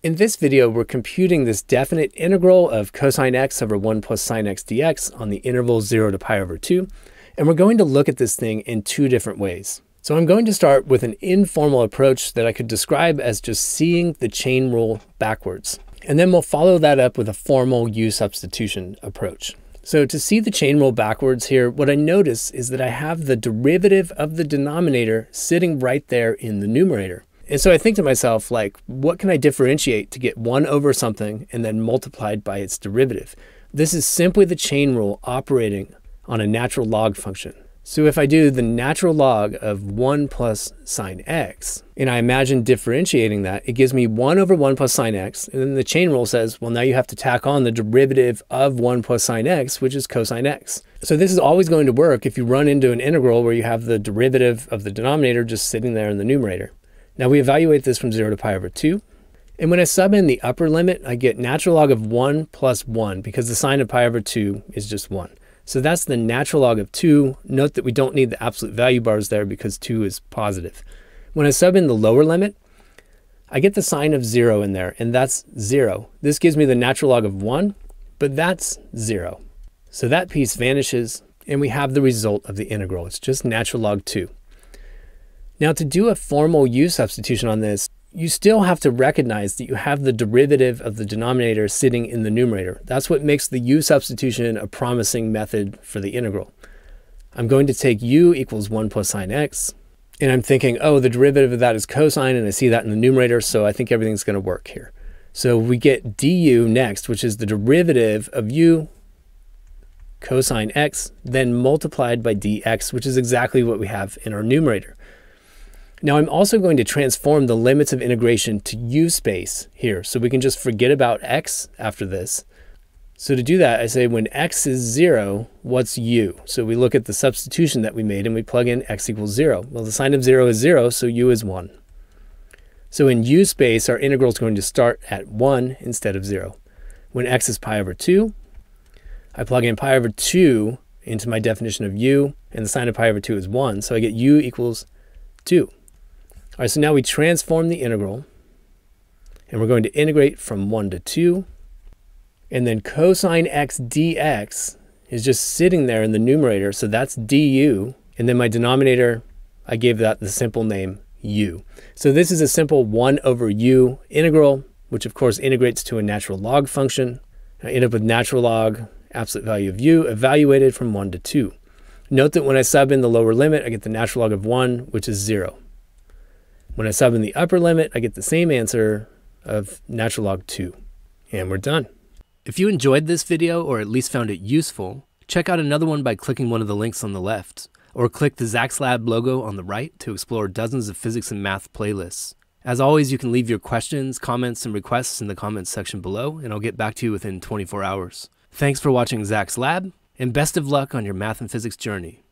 In this video, we're computing this definite integral of cosine x over 1 plus sine x dx on the interval 0 to pi over 2, and we're going to look at this thing in two different ways. So I'm going to start with an informal approach that I could describe as just seeing the chain rule backwards. And then we'll follow that up with a formal u-substitution approach. So to see the chain rule backwards here, what I notice is that I have the derivative of the denominator sitting right there in the numerator. And so I think to myself, like, what can I differentiate to get 1 over something and then multiplied by its derivative? This is simply the chain rule operating on a natural log function. So if I do the natural log of 1 plus sine x, and I imagine differentiating that, it gives me 1 over 1 plus sine x, and then the chain rule says, well, now you have to tack on the derivative of 1 plus sine x, which is cosine x. So this is always going to work if you run into an integral where you have the derivative of the denominator just sitting there in the numerator. Now we evaluate this from 0 to pi over 2. And when I sub in the upper limit, I get natural log of 1 plus 1 because the sine of pi over 2 is just 1. So that's the natural log of 2. Note that we don't need the absolute value bars there because 2 is positive. When I sub in the lower limit, I get the sine of 0 in there, and that's 0. This gives me the natural log of 1, but that's 0. So that piece vanishes, and we have the result of the integral. It's just natural log 2. Now to do a formal u-substitution on this, you still have to recognize that you have the derivative of the denominator sitting in the numerator. That's what makes the u-substitution a promising method for the integral. I'm going to take u equals 1 plus sine x, and I'm thinking, oh, the derivative of that is cosine, and I see that in the numerator, so I think everything's going to work here. So we get du next, which is the derivative of u cosine x, then multiplied by dx, which is exactly what we have in our numerator. Now I'm also going to transform the limits of integration to u space here, so we can just forget about x after this. So to do that, I say when x is 0, what's u? So we look at the substitution that we made and we plug in x equals 0. Well, the sine of 0 is 0, so u is 1. So in u space, our integral is going to start at 1 instead of 0. When x is pi over 2, I plug in pi over 2 into my definition of u, and the sine of pi over 2 is 1, so I get u equals 2. All right, so now we transform the integral, and we're going to integrate from 1 to 2, and then cosine x dx is just sitting there in the numerator, so that's du, and then my denominator, I gave that the simple name u. So this is a simple 1 over u integral, which of course integrates to a natural log function. I end up with natural log, absolute value of u, evaluated from 1 to 2. Note that when I sub in the lower limit, I get the natural log of 1, which is 0. When I sub in the upper limit, I get the same answer of natural log 2. And we're done. If you enjoyed this video, or at least found it useful, check out another one by clicking one of the links on the left, or click the Zach's Lab logo on the right to explore dozens of physics and math playlists. As always, you can leave your questions, comments, and requests in the comments section below, and I'll get back to you within 24 hours. Thanks for watching Zach's Lab, and best of luck on your math and physics journey.